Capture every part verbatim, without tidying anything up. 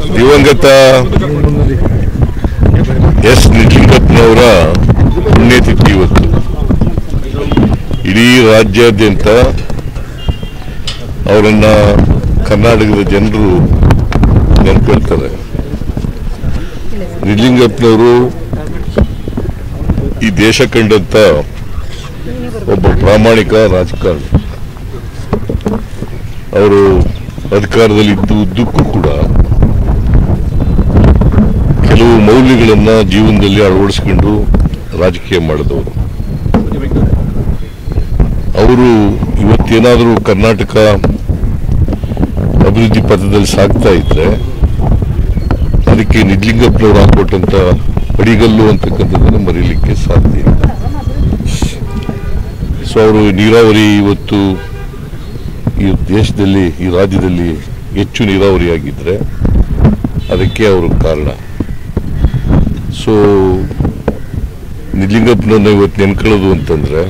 ದಿವಂಗತ ಎಸ್ ನಿಜಲಿಂಗಪ್ಪನವರ ಪುಣ್ಯತಿಥಿ ಇವತ್ತು. ಇಡೀ ರಾಜ್ಯಾದ್ಯಂತ ಅವರನ್ನ ಕರ್ನಾಟಕದ ಜನರು ನೆನಪಿರ್ತಾರೆ. ನಿಜಲಿಂಗಪ್ಪನವರು ಈ ದೇಶ ಕಂಡಂತ ಒಬ್ಬ ಪ್ರಾಮಾಣಿಕ ರಾಜಕಾರಣಿ. ಅವರು ಅಧಿಕಾರದಲ್ಲಿ ಇದ್ದು ಉದ್ದಕ್ಕೂ ಕೂಡ ಕೆಲವು ಮೌಲ್ಯಗಳನ್ನ ಜೀವನದಲ್ಲಿ ಅಳವಡಿಸಿಕೊಂಡು ರಾಜಕೀಯ ಮಾಡಿದವರು. ಅವರು ಇವತ್ತೇನಾದರೂ ಕರ್ನಾಟಕ ಅಭಿವೃದ್ಧಿ ಪಥದಲ್ಲಿ ಸಾಗ್ತಾ ಇದ್ರೆ ಅದಕ್ಕೆ ನಿಜಲಿಂಗಪ್ಪನವರು ಹಾಕೊಟ್ಟಂತ ಅಡಿಗಲ್ಲು ಅಂತಕ್ಕಂಥದ್ದನ್ನು ಮರೀಲಿಕ್ಕೆ ಸಾಧ್ಯ ಇಲ್ಲ. ಸೊ ಅವರು ನೀರಾವರಿ ಇವತ್ತು ಈ ದೇಶದಲ್ಲಿ ಈ ರಾಜ್ಯದಲ್ಲಿ ಹೆಚ್ಚು ನೀರಾವರಿಯಾಗಿದ್ರೆ ಅದಕ್ಕೆ ಅವರು ಕಾರಣ. ಸೊ ನಿಜಲಿಂಗಪ್ಪನನ್ನ ಇವತ್ತು ನೆನ್ಕೊಳ್ಳೋದು ಅಂತಂದ್ರೆ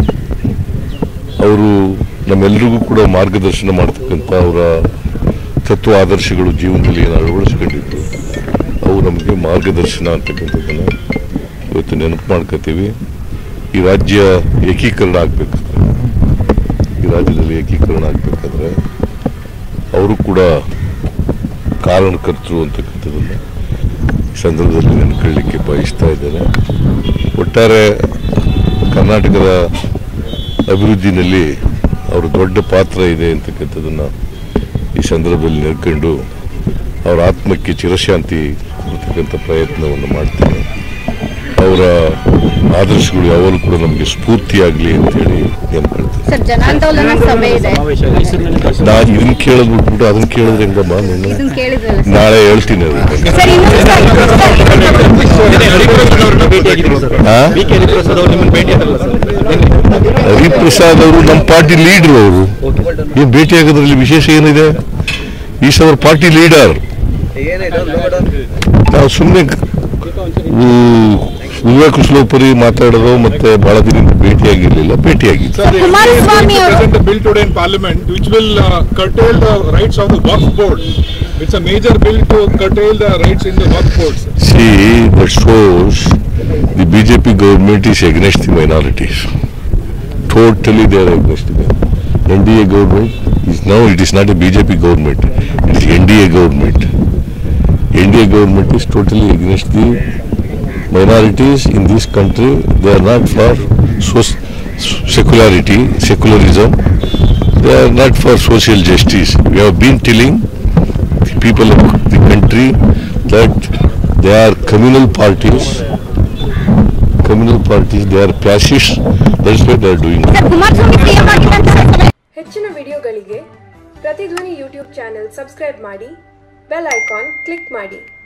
ಅವರು ನಮ್ಮೆಲ್ಲರಿಗೂ ಕೂಡ ಮಾರ್ಗದರ್ಶನ ಮಾಡ್ತಕ್ಕಂಥ ಅವರ ತತ್ವ ಆದರ್ಶಗಳು ಜೀವನದಲ್ಲಿ ಏನು ಅಳವಡಿಸ್ಕೊಂಡಿದ್ದು ಅವು ನಮಗೆ ಮಾರ್ಗದರ್ಶನ ಅಂತಕ್ಕಂಥದ್ದನ್ನು ಇವತ್ತು ನೆನಪು ಮಾಡ್ಕೋತೀವಿ. ಈ ರಾಜ್ಯ ಏಕೀಕರಣ ಆಗಬೇಕಾದ್ರೆ ಈ ರಾಜ್ಯದಲ್ಲಿ ಏಕೀಕರಣ ಆಗಬೇಕಾದ್ರೆ ಅವರು ಕೂಡ ಕಾರಣಕರ್ತರು ಅಂತಕ್ಕಂಥದ್ದನ್ನು ಸಂದರ್ಭದಲ್ಲಿ ನೆನ್ಕೊಳ್ಳಿಕ್ಕೆ ಬಯಸ್ತಾ ಇದ್ದೇನೆ. ಒಟ್ಟಾರೆ ಕರ್ನಾಟಕದ ಅಭಿವೃದ್ಧಿನಲ್ಲಿ ಅವರ ದೊಡ್ಡ ಪಾತ್ರ ಇದೆ ಅಂತಕ್ಕಂಥದ್ದನ್ನು ಈ ಸಂದರ್ಭದಲ್ಲಿ ನೆನ್ಕೊಂಡು ಅವರ ಆತ್ಮಕ್ಕೆ ಚಿರಶಾಂತಿ ಕೊಡ್ತಕ್ಕಂಥ ಪ್ರಯತ್ನವನ್ನು ಮಾಡ್ತೇನೆ. ಅವರ ಆದರ್ಶಗಳು ಯಾವಾಗಲೂ ಕೂಡ ನಮಗೆ ಸ್ಫೂರ್ತಿಯಾಗಲಿ ಅಂತೇಳಿ ನೆನ್ಕೊಳ್ತೇನೆ. ನಾನು ಇದನ್ನ ಕೇಳೋದು ಬಿಟ್ಬಿಟ್ಟು ಅದನ್ನ ಕೇಳಿದ್ರೆ ಹೆಂಗಮ್ಮ? ನಾಳೆ ಹೇಳ್ತೀನಿ. ಹರಿಪ್ರಸಾದ್ ಅವರು ನಮ್ಮ ಪಾರ್ಟಿ ಲೀಡರ್. ಅವರು ಏನ್ ಭೇಟಿ ಆಗೋದ್ರಲ್ಲಿ ವಿಶೇಷ ಏನಿದೆ? Is our party leader. ನಾವು ಸುಮ್ಮನೆ ವಿವೇಕ ಕುಶಲೋಪರಿ ಮಾತಾಡೋದು ಮತ್ತೆ ಬಹಳ ದಿನ ಭೇಟಿಯಾಗಿರ್ಲಿಲ್ಲ. ಭೇಟಿಯಾಗಿತ್ತು. Bill today in parliament which will uh, curtail the rights of the Waqf board. It's a major bill to curtail the rights in the Waqf boards. See, that shows the B J P government is against the minorities. Totally they are against them. N D A government is now, it is not a B J P government. It is N D A government. N D A government is totally against the minorities in this country. They are not for secularity, secularism. They are not for social justice. We have been telling the people of the country that they are communal parties. Communal parties, they are fascists. That's what they are doing. ಹೆಚ್ಚಿನ ವಿಡಿಯೋಗಳಿಗೆ Prathidhwani YouTube channel subscribe ಮಾಡಿ, bell icon click ಮಾಡಿ.